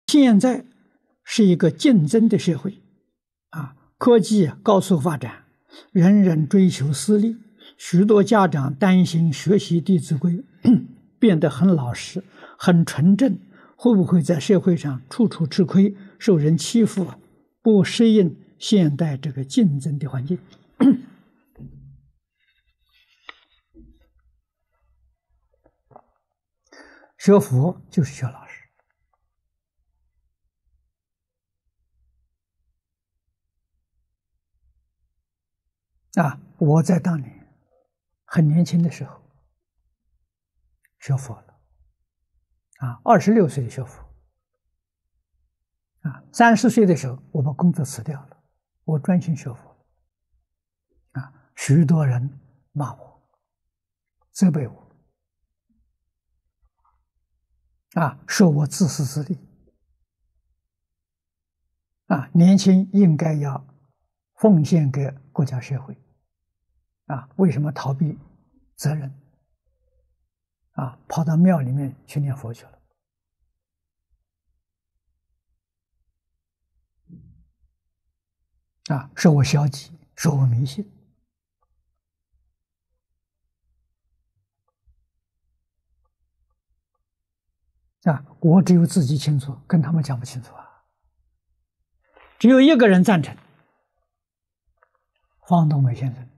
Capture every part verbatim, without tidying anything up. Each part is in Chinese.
现在是一个竞争的社会，啊，科技高速发展，人人追求私利，许多家长担心学习《弟子规》变得很老实、很纯正，会不会在社会上处处吃亏，受人欺负啊？不适应现代这个竞争的环境。学佛就是学老实。啊，我在当年很年轻的时候学佛了，啊，二十六岁的学佛，啊，三十岁的时候我把工作辞掉了，我专心学佛，啊，许多人骂我，责备我，啊，说我自私自利，啊，年轻应该要奉献给国家社会。啊，为什么逃避责任？啊，跑到庙里面去念佛去了。啊，说我消极，说我迷信。啊，我只有自己清楚，跟他们讲不清楚啊。只有一个人赞成，方东美先生。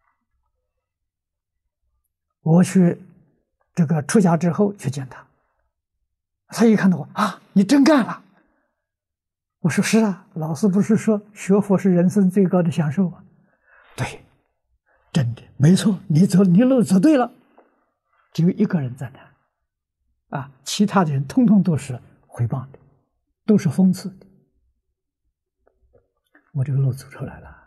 我去这个出家之后去见他，他一看到我啊，你真干了。我说是啊，老师不是说学佛是人生最高的享受吗？对，真的没错，你走你路走对了。只有一个人赞叹，啊，其他的人通通都是诽谤的，都是讽刺的。我这个路走出来了，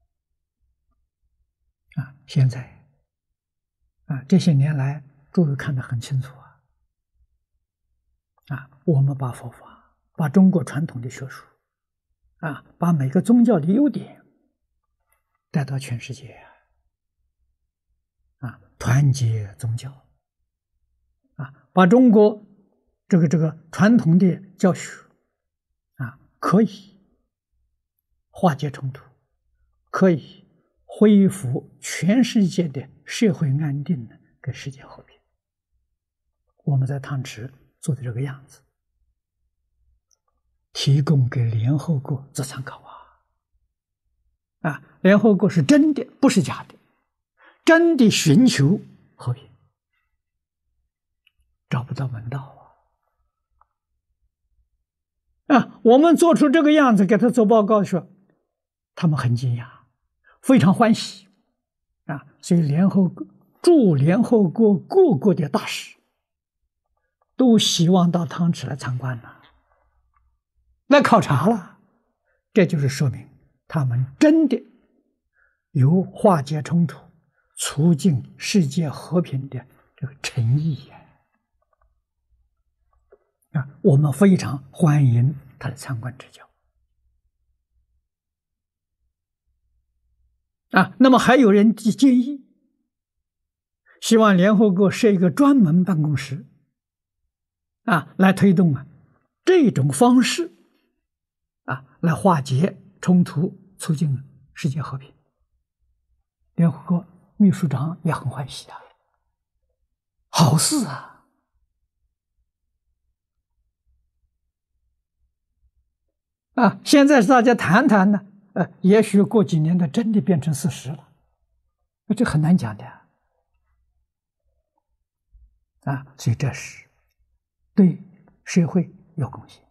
啊，现在。啊，这些年来，诸位看得很清楚啊！啊，我们把佛法，把中国传统的学术，啊，把每个宗教的优点带到全世界啊！啊，团结宗教，啊，把中国这个这个传统的教学，啊，可以化解冲突，可以恢复全世界的社会安定呢，跟世界和平。我们在汤池做的这个样子，提供给联合国做参考啊！啊，联合国是真的，不是假的，真的寻求和平，找不到门道啊！啊，我们做出这个样子，给他做报告说，他们很惊讶，非常欢喜。啊，所以联合国驻联合国各国的大使都希望到汤池来参观了，来考察了，这就是说明他们真的有化解冲突、促进世界和平的这个诚意呀！啊，我们非常欢迎他的参观指教。啊，那么还有人建议，希望联合国设一个专门办公室，啊，来推动啊这种方式，啊，来化解冲突，促进世界和平。联合国秘书长也很欢喜啊，好事啊！啊，现在大家谈谈呢。呃，也许过几年的真的变成事实了，这很难讲的啊！所以这是对社会有贡献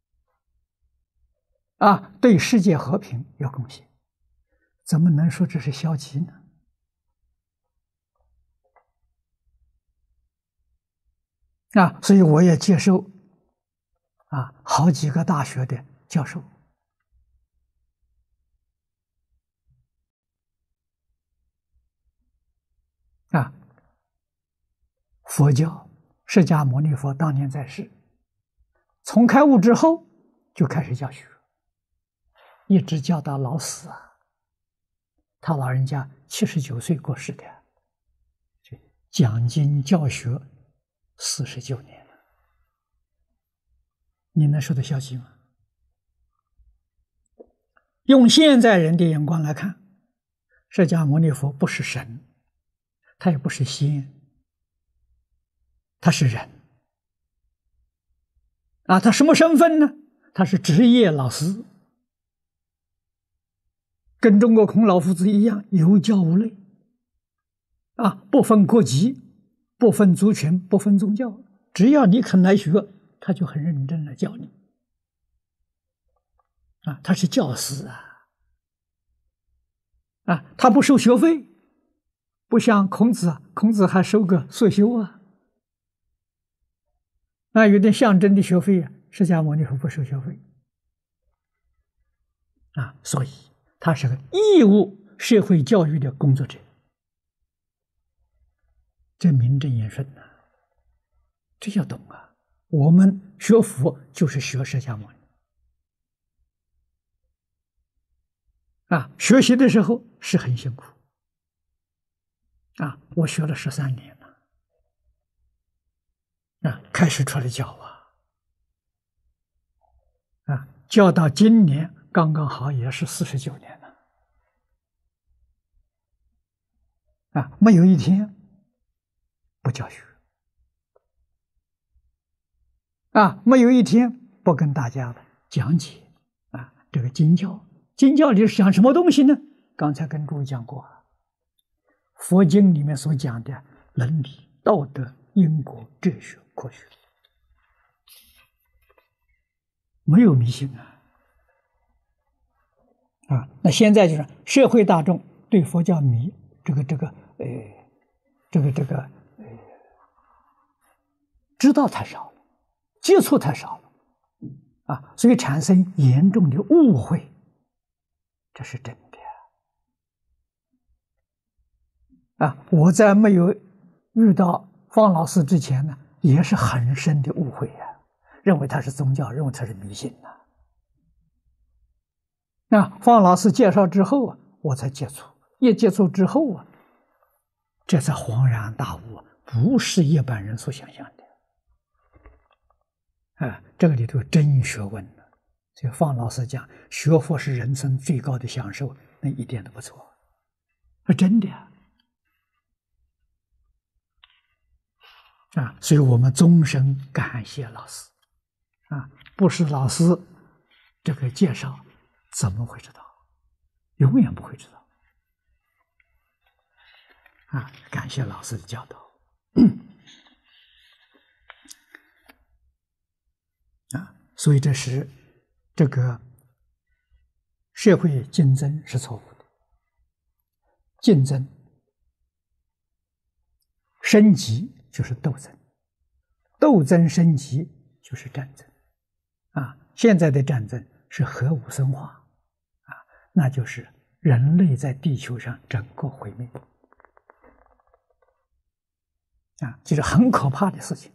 啊，对世界和平有贡献，怎么能说这是消极呢？啊，所以我也接受啊好几个大学的教授。啊，佛教释迦牟尼佛当年在世，从开悟之后就开始教学，一直教到老死啊。他老人家七十九岁过世的，讲经教学四十九年了。 你能受得消极吗？用现在人的眼光来看，释迦牟尼佛不是神，他也不是仙，他是人啊，他什么身份呢？他是职业老师，跟中国孔老夫子一样，有教无类啊，不分国籍，不分族群，不分宗教，只要你肯来学，他就很认真的教你啊，他是教师啊。啊，他不收学费，不像孔子啊，孔子还收个素修啊，那有点象征的学费啊。释迦牟尼佛不收学费啊，所以他是个义务社会教育的工作者，这名正言顺呐、啊，这要懂啊。我们学佛就是学释迦牟尼啊，学习的时候是很辛苦啊，我学了十三年了啊，开始出来教啊，啊，教到今年刚刚好也是四十九年了啊，没有一天不教学啊，没有一天不跟大家讲解啊，这个经教，经教里是讲什么东西呢？刚才跟诸位讲过啊，佛经里面所讲的伦理、道德、因果、哲学、科学，没有迷信啊！啊，那现在就是社会大众对佛教迷这个这个呃，这个这个呃，知道太少了，接触太少了啊，所以产生严重的误会，这是真的。啊，我在没有遇到方老师之前呢，也是很深的误会呀、啊，认为他是宗教，认为他是迷信呐、啊。那方老师介绍之后啊，我才接触，一接触之后啊，这才恍然大悟，不是一般人所想象的。啊，这个里头真学问了。所以方老师讲，学佛是人生最高的享受，那一点都不错，是真的呀。啊，所以我们终身感谢老师，啊，不是老师这个介绍，怎么会知道？永远不会知道。啊，感谢老师的教导。啊，所以这是这个社会竞争是错误的，竞争升级就是斗争，斗争升级就是战争，啊，现在的战争是核武生化，啊，那就是人类在地球上整个毁灭，啊，这是很可怕的事情，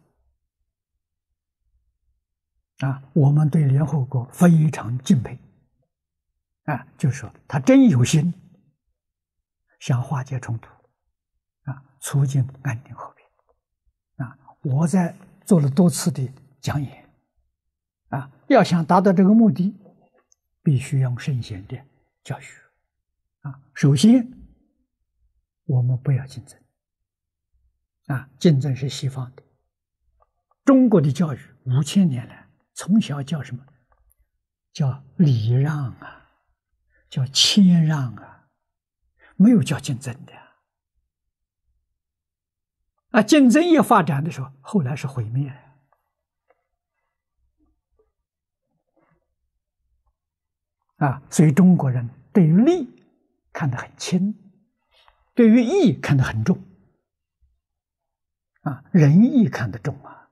啊，我们对联合国非常敬佩，啊，就是说他真有心想化解冲突，啊，促进安定和平。啊，我在做了多次的讲演，啊，要想达到这个目的，必须用圣贤的教学，啊，首先我们不要竞争，啊，竞争是西方的，中国的教育五千年来从小叫什么？叫礼让啊，叫谦让啊，没有叫竞争的。啊，竞争业发展的时候，后来是毁灭啊，所以中国人对于利看得很轻，对于义看得很重，啊，仁义看得重啊，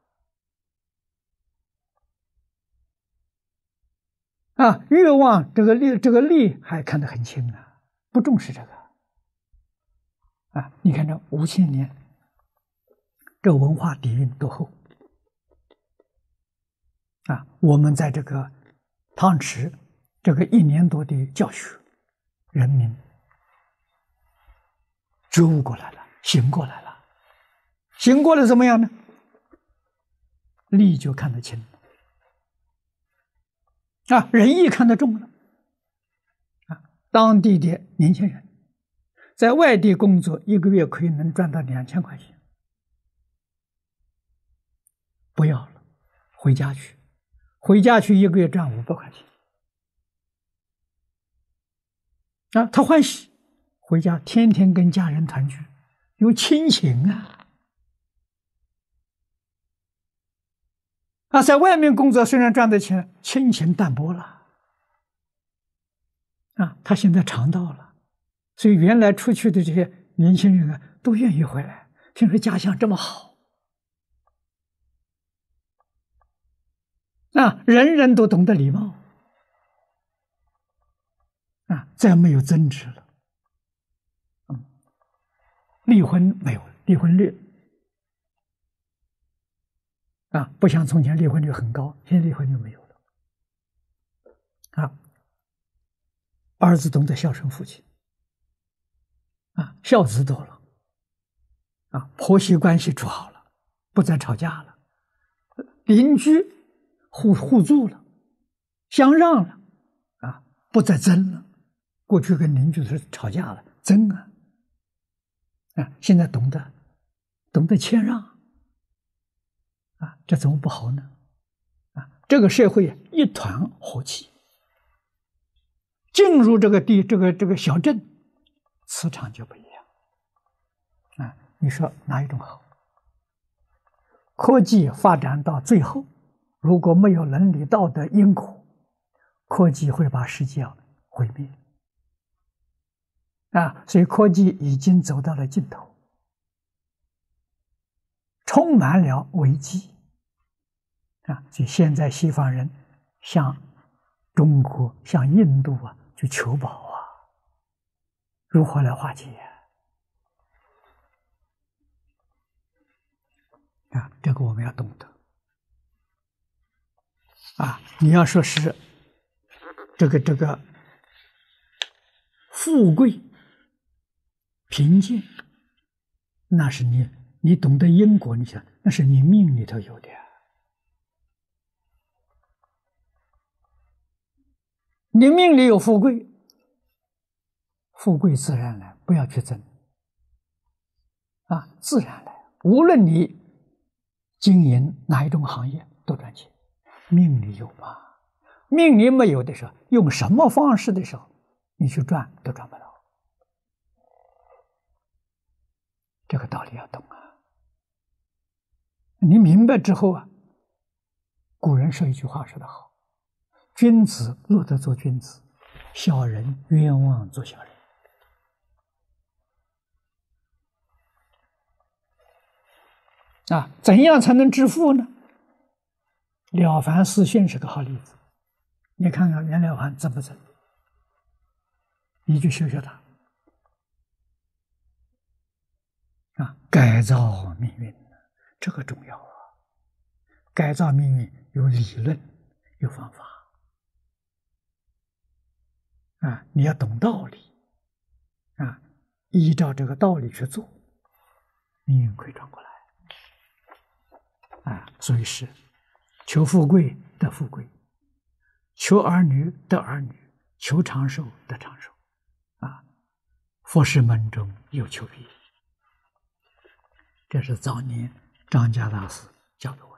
啊，欲望这个利这个利还看得很轻啊，不重视这个，啊，你看这五千年。这文化底蕴多厚啊！我们在这个汤池这个一年多的教学，人民觉悟过来了，醒过来了，醒过来怎么样呢？利就看得清， 啊，仁义看得重了。啊，当地的年轻人在外地工作，一个月可以能赚到两千块钱，不要了，回家去，回家去一个月赚五百块钱。啊，他欢喜，回家天天跟家人团聚，有亲情啊。啊，在外面工作虽然赚的钱，亲情淡薄了。啊，他现在尝到了，所以原来出去的这些年轻人啊，都愿意回来。听说家乡这么好，啊，人人都懂得礼貌，啊，再没有争执了。嗯，离婚没有，离婚率啊，不像从前离婚率很高，现在离婚率没有了。啊，儿子懂得孝顺父亲，啊，孝子多了，啊，婆媳关系处好了，不再吵架了，邻居互互助了，相让了，啊，不再争了。过去跟邻居是吵架了，争啊，啊，现在懂得懂得谦让，啊，这怎么不好呢？啊，这个社会一团和气。进入这个地，这个这个小镇，磁场就不一样。啊，你说哪一种好？科技发展到最后，如果没有伦理道德因果，科技会把世界毁灭。啊，所以科技已经走到了尽头，充满了危机。啊，所以现在西方人向中国、向印度啊去求保啊，如何来化解啊？啊，这个我们要懂得。啊，你要说是这个这个富贵贫贱，那是你你懂得因果，你想那是你命里头有的。你命里有富贵，富贵自然来，不要去争。啊，自然来，无论你经营哪一种行业都赚钱，命里有嘛。命里没有的时候，用什么方式的时候，你去赚都赚不到。这个道理要懂啊。你明白之后啊，古人说一句话说得好：君子乐得做君子，小人冤枉做小人。啊，怎样才能致富呢？了凡四训是个好例子。你看看袁了凡怎么整，你就学学他。啊，改造命运，这个重要啊！改造命运有理论，有方法。啊，你要懂道理，啊，依照这个道理去做，命运会转过来。啊，所以是求富贵得富贵，求儿女得儿女，求长寿得长寿。啊，佛事门中有求必应。这是早年张家大师教的我。